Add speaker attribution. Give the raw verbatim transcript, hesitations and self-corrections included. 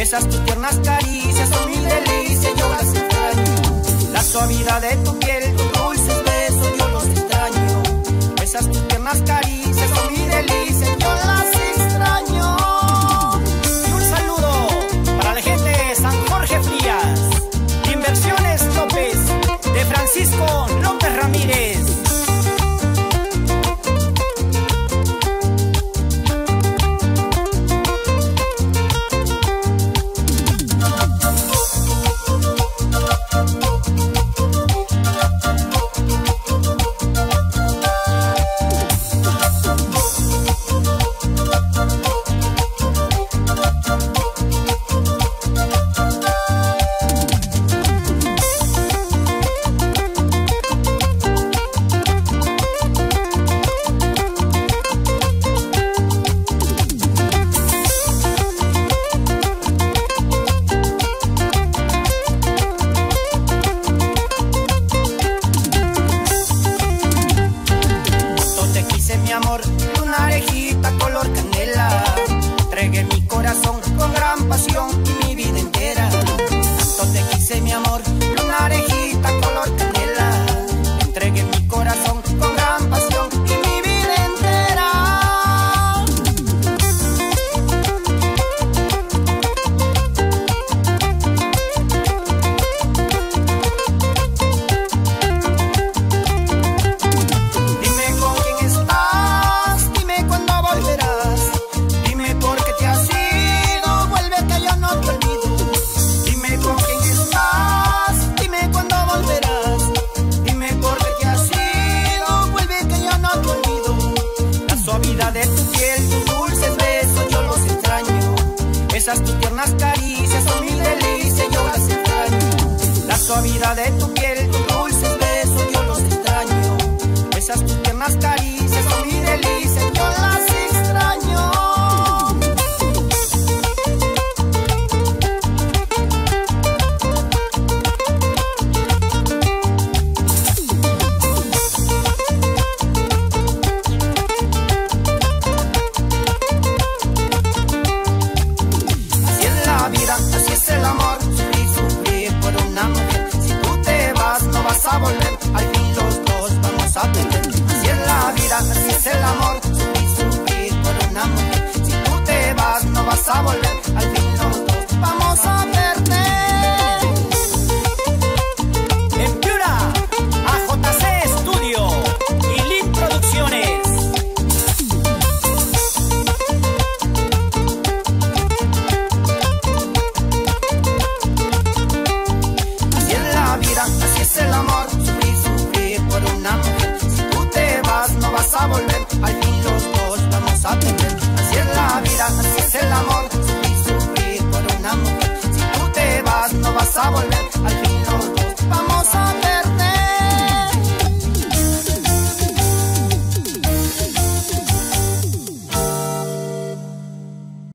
Speaker 1: Esas tus tiernas caricias son mi delicia, yo las extraño. La suavidad de tu piel, tus dulces besos, yo los extraño. Esas tus tiernas caricias son mi delicia, yo las extraño. Y un saludo para la gente de San Jorge Frías, Inversiones López, de Francisco López Ramírez. Mi amor, una arejita color canela, entregué mi corazón con gran pasión y mi vida entera. Tanto te quise mi amor, una arejita color canela, entregué mi corazón con gran pasión y mi vida entera. Dime con quién estás, de tu piel, tus dulces besos, yo los extraño. Esas tus tiernas caricias son mi delicia, yo las extraño. La suavidad de tu piel, tus dulces besos, yo los extraño. Esas tus tiernas caricias son mi delicia, yo las extraño. Así es el amor, sufrir, sufrir por una mujer. Si tú te vas no vas a volver, al fin los dos vamos a perder. Así es la vida, así es el amor, sufrir, sufrir por una mujer. Si tú te vas no vas a volver, al fin